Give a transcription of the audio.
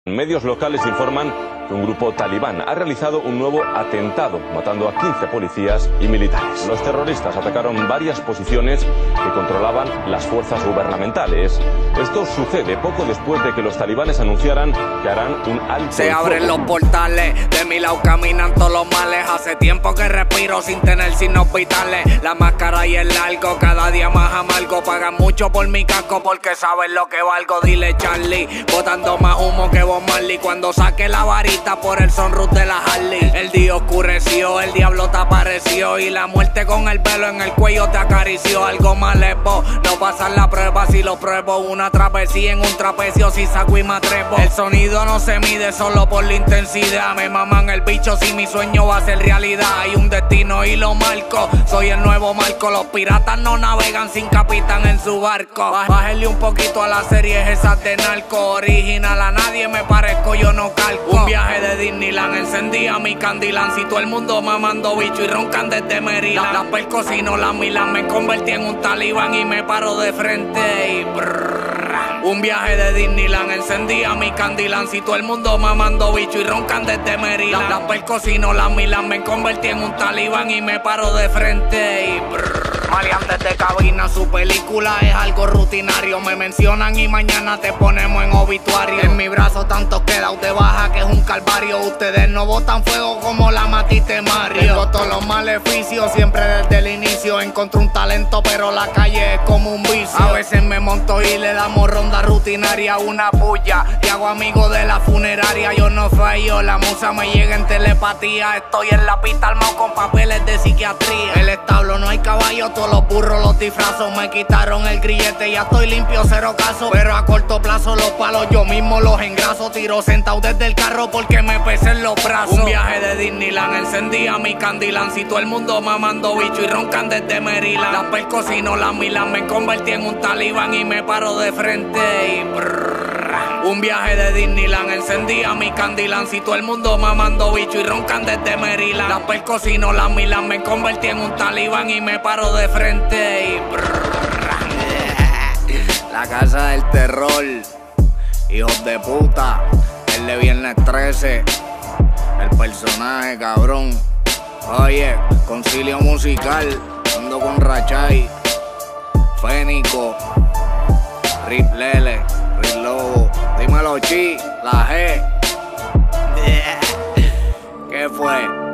Medios locales informan que un grupo talibán ha realizado un nuevo atentado, matando a 15 policías y militares. Los terroristas atacaron varias posiciones que controlaban las fuerzas gubernamentales. Esto sucede poco después de que los talibanes anunciaran que harán un alto. Se abren los portales, de mi lado caminan todos los males. Hace tiempo que respiro sin tener signos vitales. La máscara y el largo, cada día más amargo. Pagan mucho por mi casco porque saben lo que valgo. Dile Charlie, botando más humo que Bob Marley. Cuando saque la varita por el sunroof de la Harley. El día oscureció, el diablo te apareció y la muerte con el pelo en el cuello te acarició. Algo más lepo, no pasan la prueba si lo pruebo. Una travesía en un trapecio si saco y me atrevo. El sonido no se mide solo por la intensidad. Me maman el bicho si mi sueño va a ser realidad. Hay un destino y lo marco, soy el nuevo Marco. Los piratas no navegan sin capitán en su barco. Bájenle un poquito a las series esas de narco. Original, a nadie me parezco, yo no calco. Un viaje de Disneyland, encendía mi Candyland. Si todo el mundo mamando bicho y roncan desde Maryland. Las percos y no las Milan, me convertí en un talibán y me paro de frente y un viaje de Disneyland, encendía mi Candyland. Si todo el mundo mamando bicho y roncan desde Maryland. Las percos y no las Milan, me convertí en un talibán y me paro de frente y Malian desde cabina, su película es algo rutinario. Me mencionan y mañana te ponemos en obituario. En mi brazo tanto quedados de baja que es un calvario. Ustedes no botan fuego como la matiste Mario. Tengo todos los maleficios siempre desde el inicio. Encontré un talento pero la calle es como un vicio. A veces me monto y le damos ronda rutinaria, una puya y hago amigo de la funeraria. Yo no fallo, la musa me llega en telepatía. Estoy en la pista armado con papeles de psiquiatría. El establo no hay caballo, todos los burros los disfrazos. Me quitaron el grillete, ya estoy limpio, cero caso. Pero a corto plazo los palos yo mismo los engraso. Tiro sentado desde el carro porque me pesen los brazos. Un viaje de Disneyland, encendía mi Candyland. Si todo el mundo mamando bicho y roncan desde Maryland. Las percos y no las Milan, me convertí en un talibán y me paro de frente y un viaje de Disneyland, encendía mi Candyland. Si todo el mundo mamando bicho y roncan desde Maryland. Las percos y no las Milan, me convertí en un talibán y me paro de frente y la casa del terror, hijos de puta, el de Viernes 13, el personaje cabrón. Oye, concilio musical, ando con Rachay, Fénico, Rip Lele, Rip Lobo, dímelo Chi, la G. ¿Qué fue?